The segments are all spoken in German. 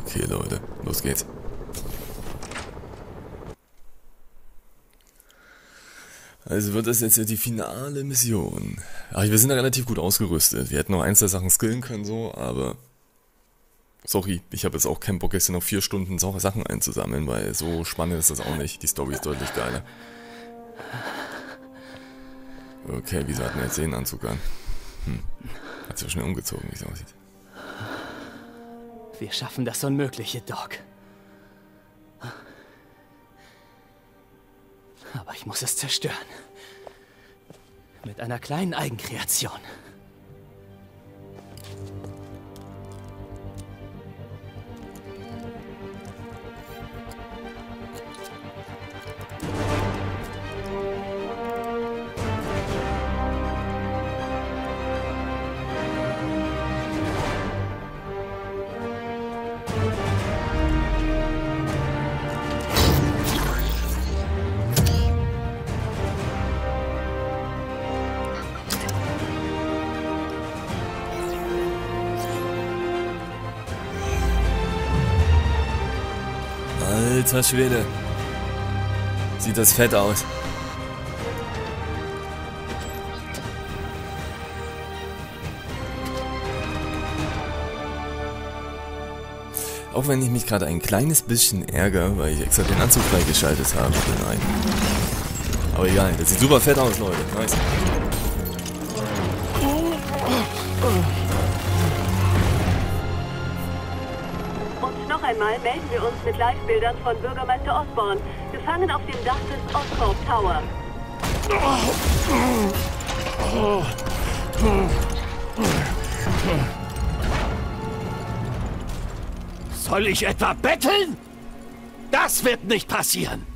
Okay, Leute, los geht's. Also wird das jetzt ja die finale Mission. Ach, wir sind ja relativ gut ausgerüstet. Wir hätten noch eins der Sachen skillen können, so, aber... Sorry, ich habe jetzt auch keinen Bock, jetzt noch 4 Stunden Sachen einzusammeln, weil so spannend ist das auch nicht. Die Story ist deutlich geiler. Okay, wieso hat man jetzt den Anzug an? Hat sich ja schnell umgezogen, wie es aussieht. Wir schaffen das Unmögliche, Doc. Aber ich muss es zerstören. Mit einer kleinen Eigenkreation. Alter Schwede. Sieht das fett aus. Auch wenn ich mich gerade ein kleines bisschen ärgere, weil ich extra den Anzug freigeschaltet habe. Nein. Aber egal, das sieht super fett aus, Leute. Nice. Noch einmal melden wir uns mit Live-Bildern von Bürgermeister Osborn, gefangen auf dem Dach des Oscorp Tower. Soll ich etwa betteln? Das wird nicht passieren.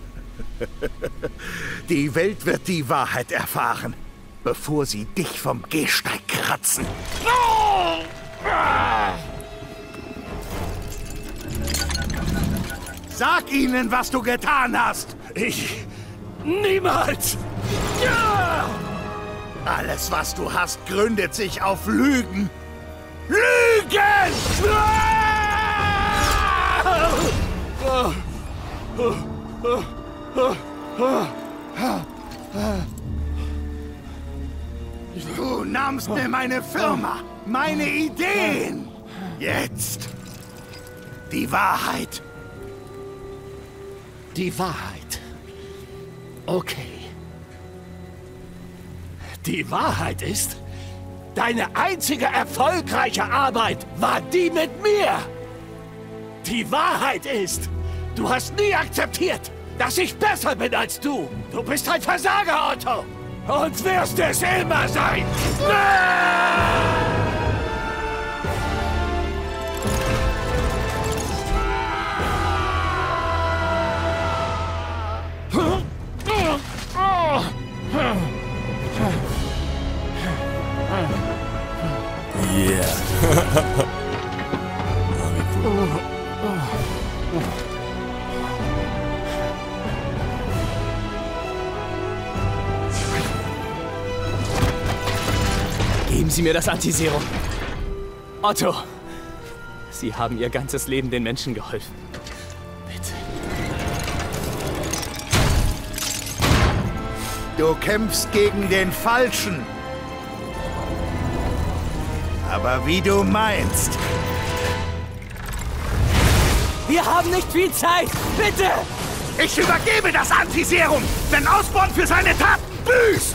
Die Welt wird die Wahrheit erfahren, bevor sie dich vom Gehsteig kratzen. Sag ihnen, was du getan hast! Ich... niemals! Ja! Alles, was du hast, gründet sich auf Lügen! Lügen! Du nahmst mir meine Firma, meine Ideen! Jetzt die Wahrheit! Die Wahrheit. Okay. Die Wahrheit ist, deine einzige erfolgreiche Arbeit war die mit mir. Die Wahrheit ist, du hast nie akzeptiert, dass ich besser bin als du. Du bist ein Versager, Otto. Und wirst es immer sein. Yeah. Oh, wie cool. Geben Sie mir das Antiserum. Otto, Sie haben Ihr ganzes Leben den Menschen geholfen. Bitte. Du kämpfst gegen den Falschen. Aber wie du meinst. Wir haben nicht viel Zeit. Bitte! Ich übergebe das Antiserum, wenn Osborn für seine Taten büßt!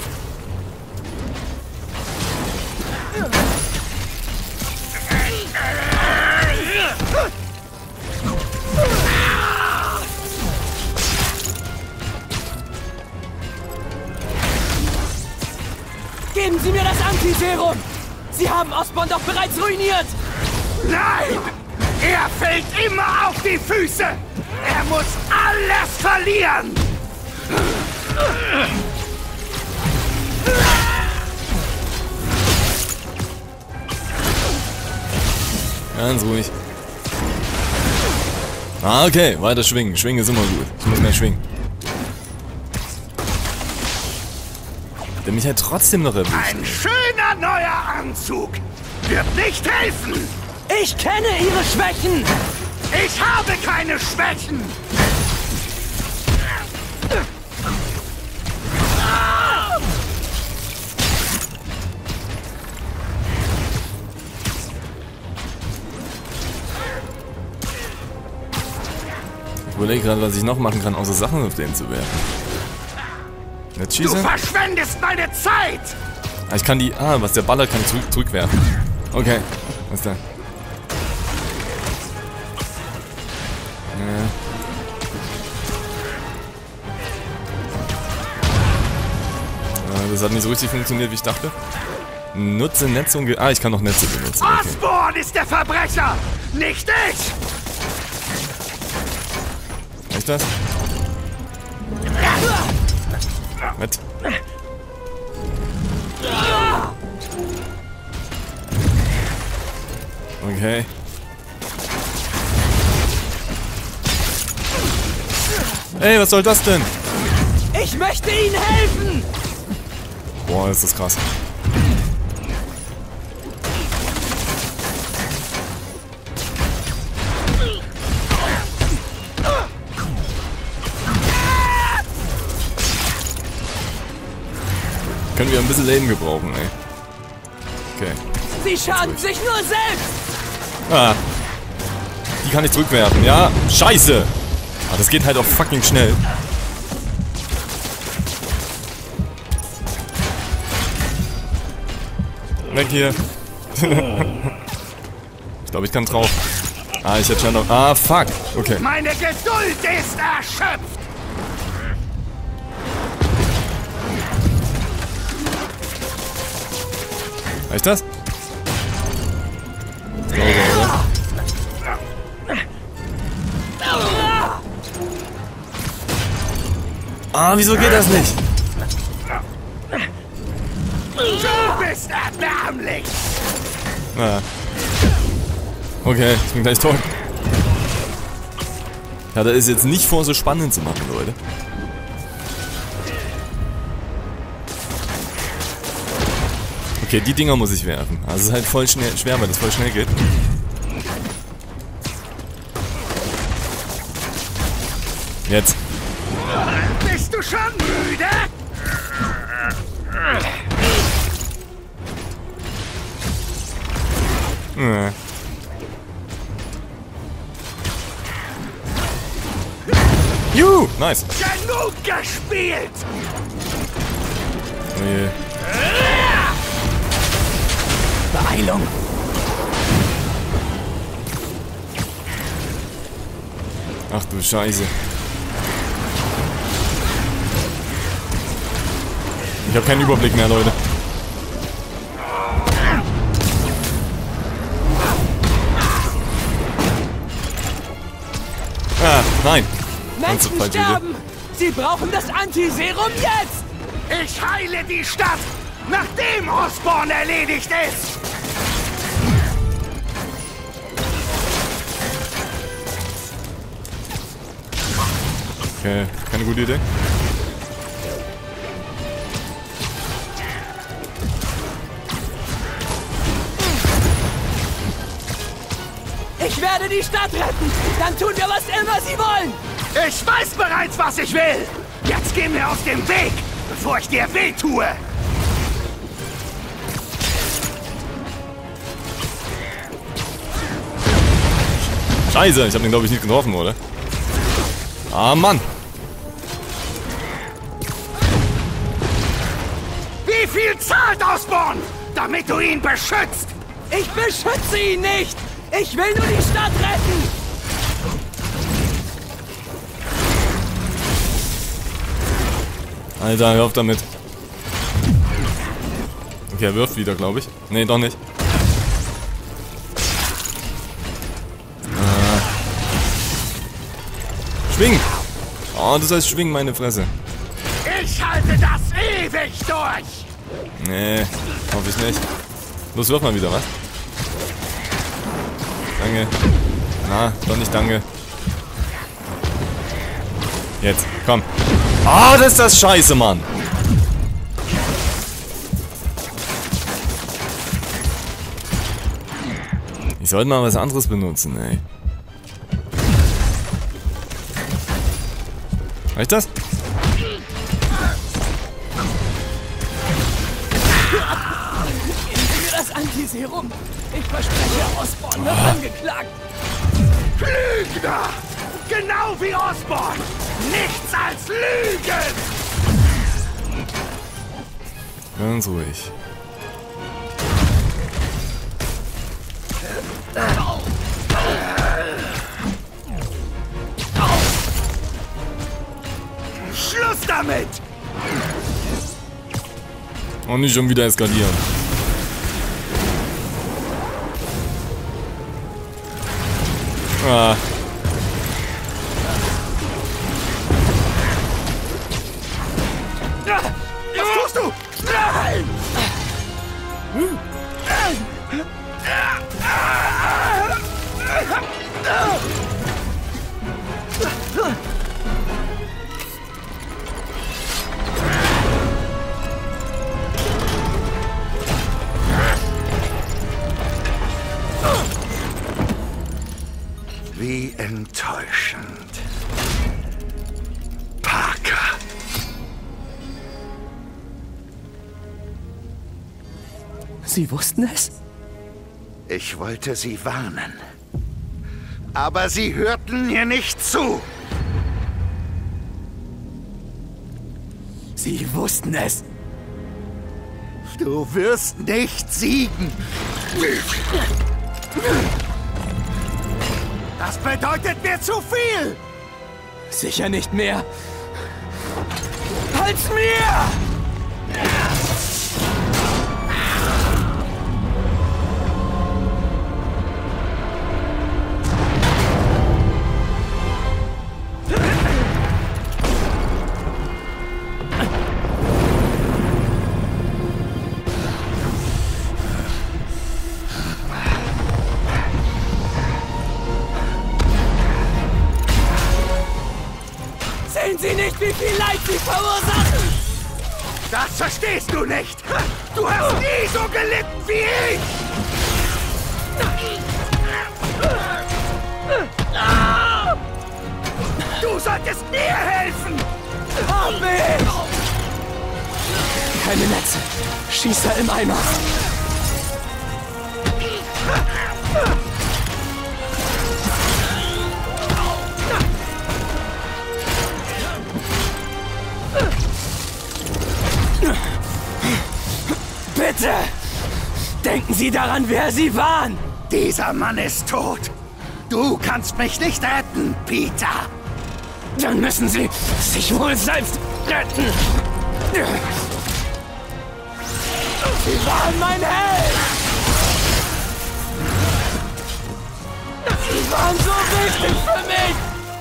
Geben Sie mir das Antiserum! Sie haben Osborn doch bereits ruiniert! Nein! Er fällt immer auf die Füße! Er muss alles verlieren! Ganz ruhig. Ah, okay, weiter schwingen. Schwingen ist immer gut. Ich muss mehr schwingen. Der mich halt trotzdem noch erwischt. Ein schöner neuer Anzug wird nicht helfen! Ich kenne Ihre Schwächen! Ich habe keine Schwächen! Ich überlege gerade, was ich noch machen kann, außer Sachen auf den zu werfen. Jetzt Du schieße. verschwendest meine Zeit! Ah, ich kann die... Ah, was der ballert, kann ich zurückwerfen. Okay, was da? Das hat nicht so richtig funktioniert, wie ich dachte. Nutze Netze und... Ah, ich kann noch Netze benutzen. Okay. Osborn ist der Verbrecher! Nicht ich! Echt das? Was? Okay. Ey, was soll das denn? Ich möchte Ihnen helfen! Boah, ist das krass. Können wir ein bisschen Leben gebrauchen, ey. Okay. Sie schaden sich nur selbst! Ah. Die kann ich zurückwerfen, ja? Scheiße! Ah, das geht halt auch fucking schnell. Weg hier. Ich glaube, ich kann drauf. Ah, ich hätte schon noch... Ah, fuck. Okay. Meine Geduld ist erschöpft! Reicht das? Ah, wieso geht das nicht? Du bist erbärmlich! Ah. Okay, ich bin gleich tot. Ja, das ist jetzt nicht vor, so spannend zu machen, Leute. Okay, die Dinger muss ich werfen. Also es ist halt voll schwer, weil das voll schnell geht. Jetzt. Bist du schon müde? Juhu, nice. Genug gespielt! Oh je. Beeilung! Ach du Scheiße. Ich habe keinen Überblick mehr, Leute. Ah, nein. Menschen falsche Idee. sterben! Sie brauchen das Antiserum jetzt! Ich heile die Stadt, nachdem Osborn erledigt ist! Okay, keine gute Idee. Ich werde die Stadt retten! Dann tun wir, was immer Sie wollen! Ich weiß bereits, was ich will! Jetzt geh mir aus dem Weg, bevor ich dir weh tue! Scheiße, ich habe den glaube ich nicht getroffen, oder? Ah, Mann. Wie viel zahlt Osborn, damit du ihn beschützt? Ich beschütze ihn nicht! Ich will nur die Stadt retten! Alter, hör auf damit. Okay, er wirft wieder, glaube ich. Nee, doch nicht. Schwing! Oh, du sollst schwingen, meine Fresse. Ich halte das ewig durch! Nee, hoffe ich nicht. Los, wirf mal wieder, was? Danke. Na, doch nicht danke. Jetzt, komm. Ah, das ist das Scheiße, Mann. Ich sollte mal was anderes benutzen, ey. Reicht das? Geben Sie mir das Antiserum. Ich verspreche, Osborn wird angeklagt. Lügner! Genau wie Osborn! Nichts als Lügen! Ganz ruhig. Schluss damit! Und nicht schon wieder eskalieren. Ah. Was tust du? Nein! Wie enttäuschend. Parker. Sie wussten es? Ich wollte Sie warnen. Aber Sie hörten mir nicht zu. Sie wussten es. Du wirst nicht siegen. Das bedeutet mir zu viel. Sicher nicht mehr. Als mir! Sehen Sie nicht, wie viel Leid Sie verursachen? Das verstehst du nicht. Du hast nie so gelitten wie ich. Du solltest mir helfen. Hab mich! Keine Netze. Schießer im Eimer. Bitte! Denken Sie daran, wer Sie waren! Dieser Mann ist tot. Du kannst mich nicht retten, Peter. Dann müssen Sie sich wohl selbst retten! Sie waren mein Held! Sie waren so wichtig für mich!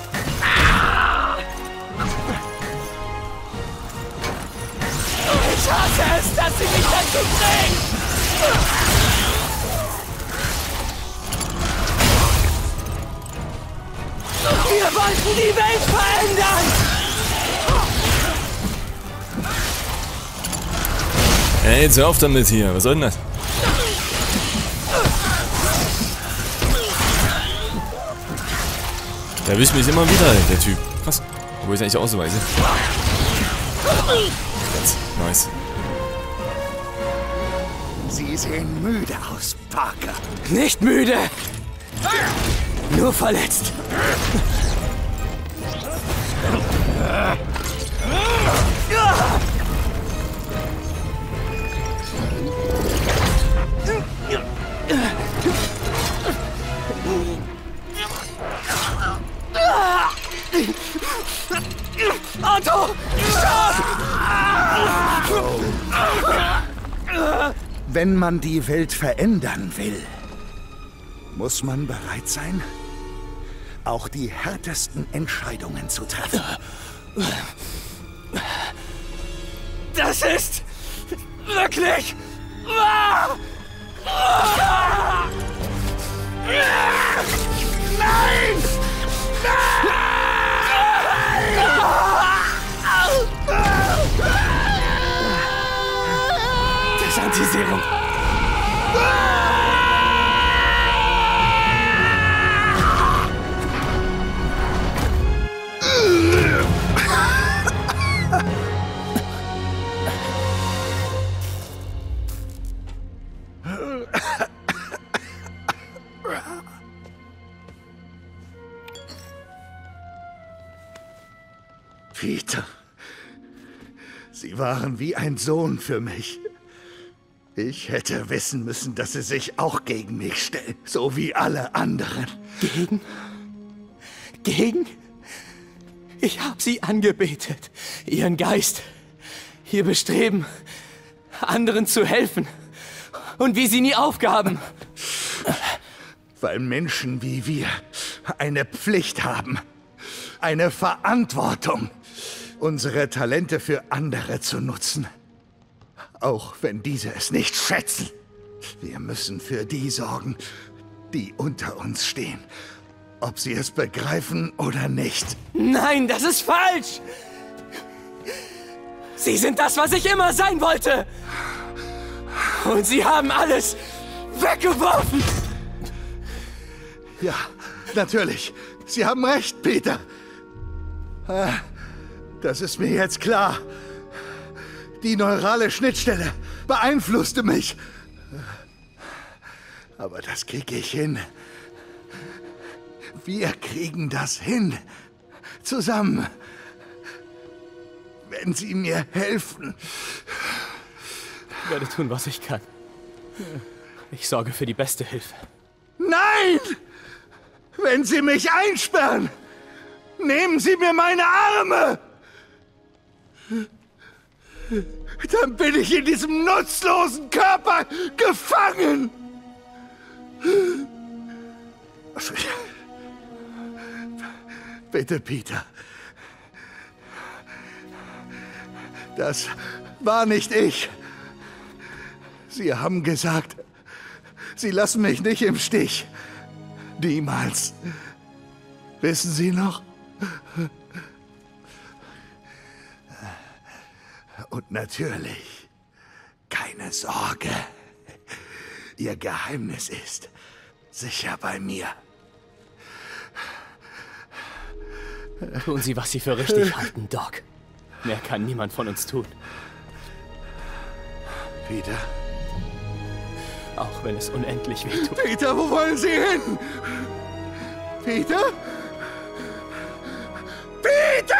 Ich hasse es, dass Sie mich dazu bringen! Wir wollten die Welt verändern! Ey, jetzt hör auf damit hier. Was soll denn das? Der erwischt mich immer wieder, der Typ. Krass. Obwohl ich eigentlich ausweise. Nice. Sie sehen müde aus, Parker. Nicht müde! Nur verletzt. Otto! Stopp! Wenn man die Welt verändern will, muss man bereit sein, auch die härtesten Entscheidungen zu treffen. Das ist wirklich wahr! Nein! Das Antiserum. Peter, Sie waren wie ein Sohn für mich. Ich hätte wissen müssen, dass Sie sich auch gegen mich stellen, so wie alle anderen. Gegen? Gegen? Ich habe Sie angebetet. Ihren Geist. Ihr Bestreben, anderen zu helfen. Und wie Sie nie aufgaben. Weil Menschen wie wir eine Pflicht haben. Eine Verantwortung, unsere Talente für andere zu nutzen. Auch wenn diese es nicht schätzen. Wir müssen für die sorgen, die unter uns stehen. Ob sie es begreifen oder nicht. Nein, das ist falsch! Sie sind das, was ich immer sein wollte! Und Sie haben alles weggeworfen! Ja, natürlich. Sie haben recht, Peter. Das ist mir jetzt klar. Die neurale Schnittstelle beeinflusste mich. Aber das kriege ich hin. Wir kriegen das hin. Zusammen. Wenn Sie mir helfen. Ich werde tun, was ich kann. Ich sorge für die beste Hilfe. Nein! Wenn Sie mich einsperren, nehmen Sie mir meine Arme! Dann bin ich in diesem nutzlosen Körper gefangen! Bitte, Peter. Das war nicht ich. Sie haben gesagt, Sie lassen mich nicht im Stich. Niemals. Wissen Sie noch? Und natürlich, keine Sorge. Ihr Geheimnis ist sicher bei mir. Tun Sie, was Sie für richtig halten, Doc. Mehr kann niemand von uns tun. Peter? Auch wenn es unendlich wehtut. Peter, wo wollen Sie hin? Peter? Peter!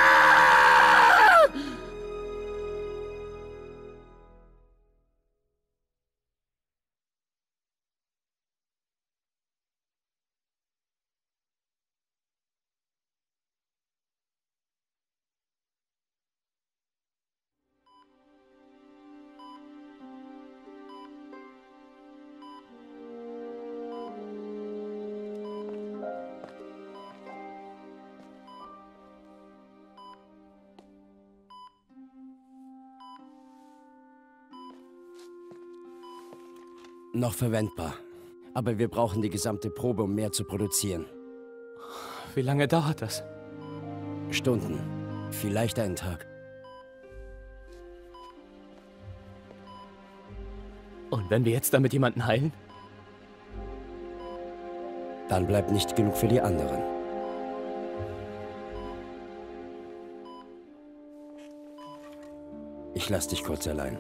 Noch verwendbar. Aber wir brauchen die gesamte Probe, um mehr zu produzieren. Wie lange dauert das? Stunden. Vielleicht einen Tag. Und wenn wir jetzt damit jemanden heilen? Dann bleibt nicht genug für die anderen. Ich lass dich kurz allein.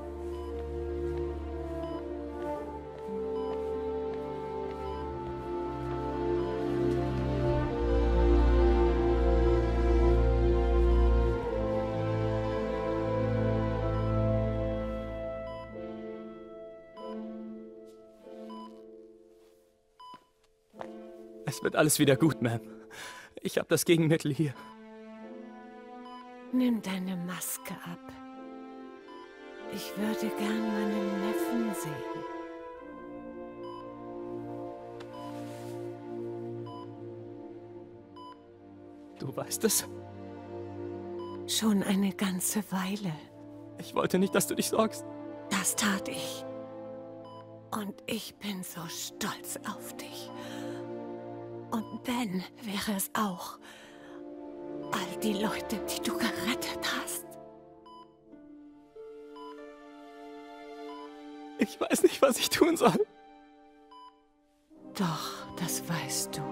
Es wird alles wieder gut, Ma'am. Ich habe das Gegenmittel hier. Nimm deine Maske ab. Ich würde gern meinen Neffen sehen. Du weißt es? Schon eine ganze Weile. Ich wollte nicht, dass du dich sorgst. Das tat ich. Und ich bin so stolz auf dich. Und Ben wäre es auch. All die Leute, die du gerettet hast. Ich weiß nicht, was ich tun soll. Doch, das weißt du.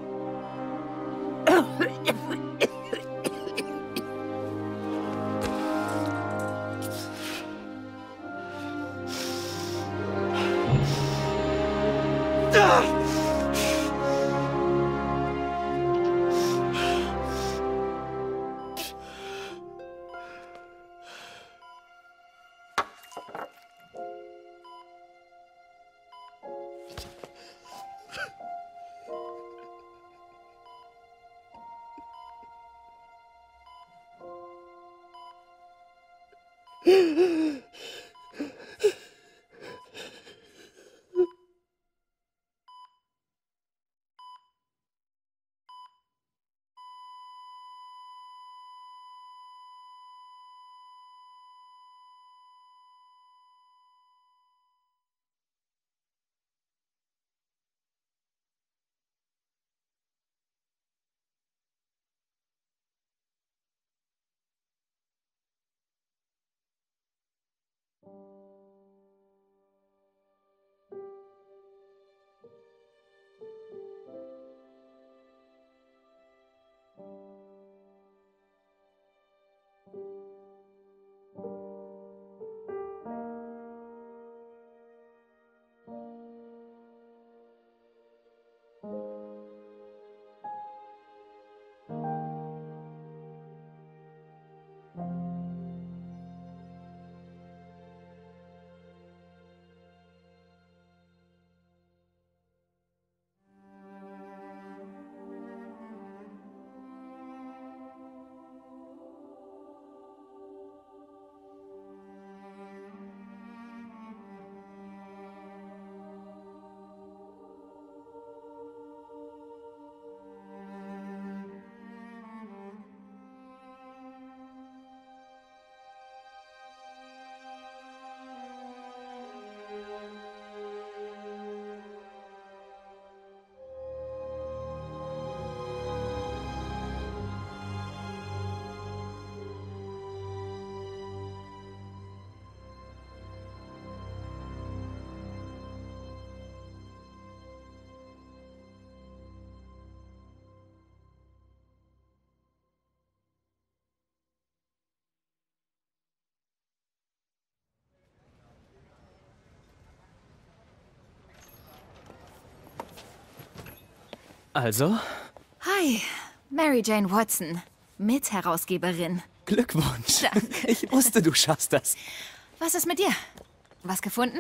Also? Hi, Mary Jane Watson, Mitherausgeberin. Glückwunsch. Danke. Ich wusste, du schaffst das. Was ist mit dir? Was gefunden?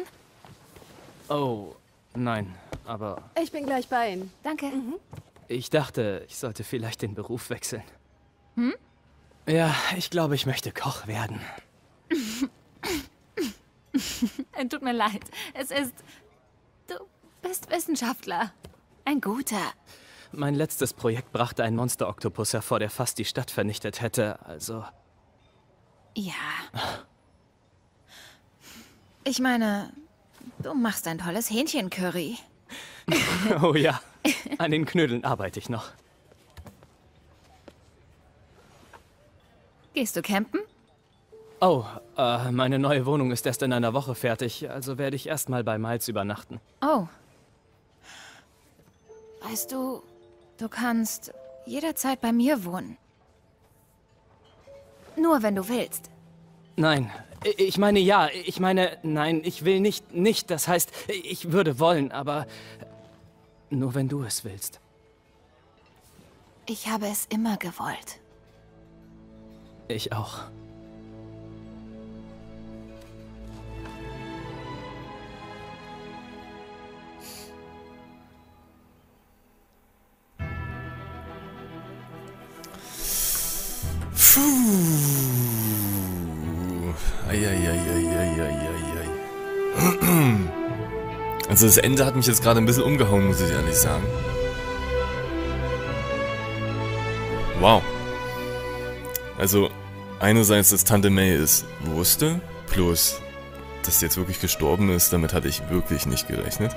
Oh, nein, aber Ich bin gleich bei Ihnen. Danke. ich dachte, ich sollte vielleicht den Beruf wechseln. Hm? Ja, ich glaube, ich möchte Koch werden. Tut mir leid. Du bist Wissenschaftler. Ein guter. Mein letztes Projekt brachte einen Monster-Oktopus hervor, der fast die Stadt vernichtet hätte, also... Ja. Ich meine, du machst ein tolles Hähnchencurry. Oh ja, an den Knödeln arbeite ich noch. Gehst du campen? Oh, meine neue Wohnung ist erst in einer Woche fertig, also werde ich erstmal bei Miles übernachten. Oh. Weißt du, du kannst jederzeit bei mir wohnen. Nur wenn du willst. Nein, ich meine ja, ich meine, nein, ich will nicht, das heißt, ich würde wollen, aber nur wenn du es willst. Ich habe es immer gewollt. Ich auch. Eieieiei. Also das Ende hat mich jetzt gerade ein bisschen umgehauen, muss ich ehrlich sagen. Wow. Also einerseits, dass Tante May es wusste, plus dass sie jetzt wirklich gestorben ist, damit hatte ich wirklich nicht gerechnet.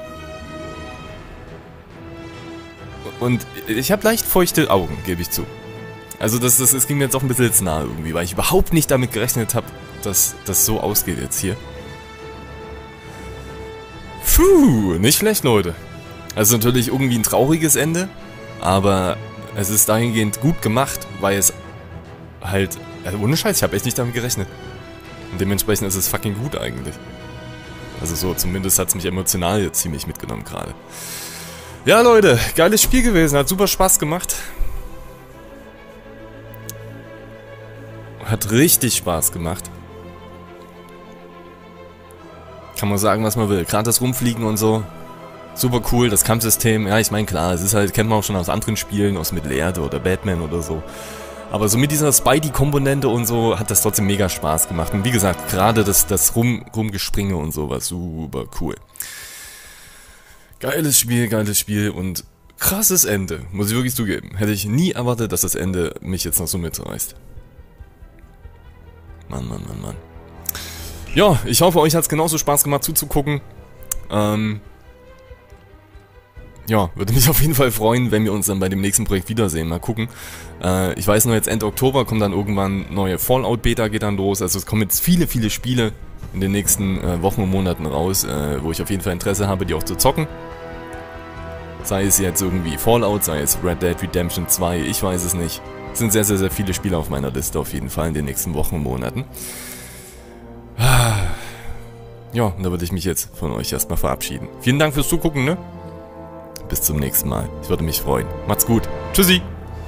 Und ich habe leicht feuchte Augen, gebe ich zu. Also das ging mir jetzt auch ein bisschen jetzt nahe irgendwie, weil ich überhaupt nicht damit gerechnet habe, dass das so ausgeht jetzt hier. Puh, nicht schlecht, Leute. Also natürlich irgendwie ein trauriges Ende, aber es ist dahingehend gut gemacht, weil es halt, also ohne Scheiß, ich habe echt nicht damit gerechnet. Und dementsprechend ist es fucking gut eigentlich. Also so, zumindest hat es mich emotional jetzt ziemlich mitgenommen gerade. Ja, Leute, geiles Spiel gewesen, hat super Spaß gemacht. Hat richtig Spaß gemacht. Kann man sagen, was man will. Gerade das Rumfliegen und so. Super cool, das Kampfsystem. Ja, ich meine, klar, es ist halt, kennt man auch schon aus anderen Spielen, aus Mittelerde oder Batman oder so. Aber so mit dieser Spidey-Komponente und so hat das trotzdem mega Spaß gemacht. Und wie gesagt, gerade das Rumgespringe und so war super cool. Geiles Spiel und krasses Ende, muss ich wirklich zugeben. Hätte ich nie erwartet, dass das Ende mich jetzt noch so mitreißt. Mann. Ja, ich hoffe, euch hat es genauso Spaß gemacht zuzugucken. Ja, würde mich auf jeden Fall freuen, wenn wir uns dann bei dem nächsten Projekt wiedersehen. Mal gucken. Ich weiß nur, jetzt Ende Oktober kommt dann irgendwann neue Fallout-Beta, geht dann los. Also es kommen jetzt viele Spiele in den nächsten Wochen und Monaten raus, wo ich auf jeden Fall Interesse habe, die auch zu zocken. Sei es jetzt irgendwie Fallout, sei es Red Dead Redemption 2, ich weiß es nicht. Es sind sehr viele Spiele auf meiner Liste auf jeden Fall in den nächsten Wochen und Monaten. Ja, und da würde ich mich jetzt von euch erstmal verabschieden. Vielen Dank fürs Zugucken, ne? Bis zum nächsten Mal. Ich würde mich freuen. Macht's gut. Tschüssi.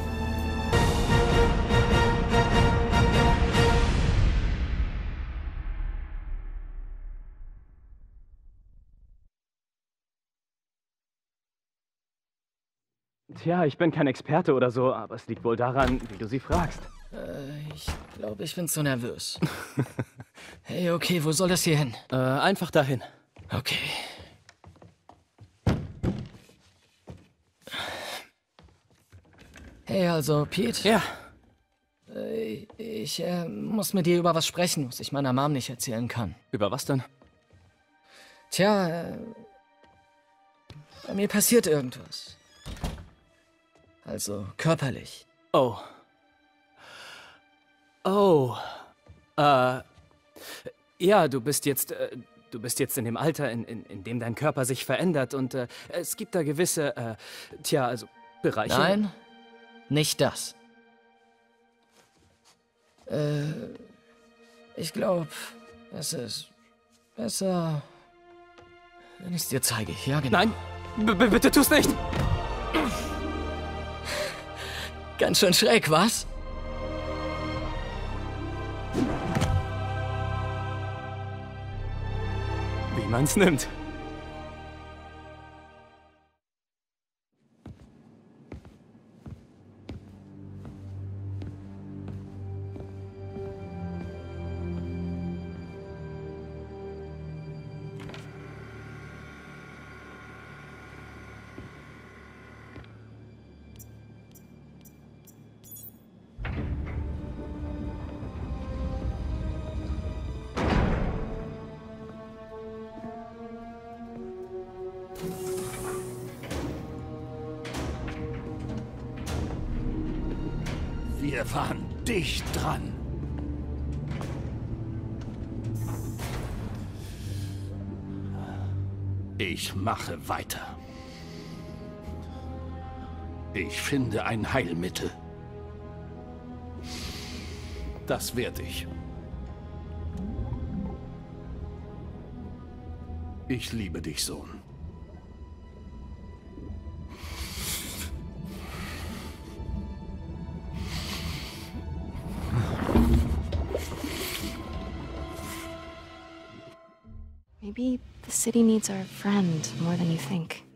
Tja, ich bin kein Experte oder so, aber es liegt wohl daran, wie du sie fragst. Ich glaube, ich bin zu nervös. Hey, okay, wo soll das hier hin? Einfach dahin. Okay. Hey, also, Pete? Ja. Ich muss mit dir über was sprechen, was ich meiner Mom nicht erzählen kann. Über was denn? Tja, bei mir passiert irgendwas. Also, körperlich. Oh. Ja, du bist jetzt in dem Alter, in dem dein Körper sich verändert und es gibt da gewisse, Bereiche. Nein, nicht das. Ich glaube, es ist besser, wenn ich es dir zeige. Ja, genau. Nein, bitte tu's nicht! Ganz schön schräg, was? Wie man's nimmt. Wir waren dicht dran. Ich mache weiter. Ich finde ein Heilmittel. Das werde ich. Ich liebe dich, Sohn. Maybe the city needs our friend more than you think.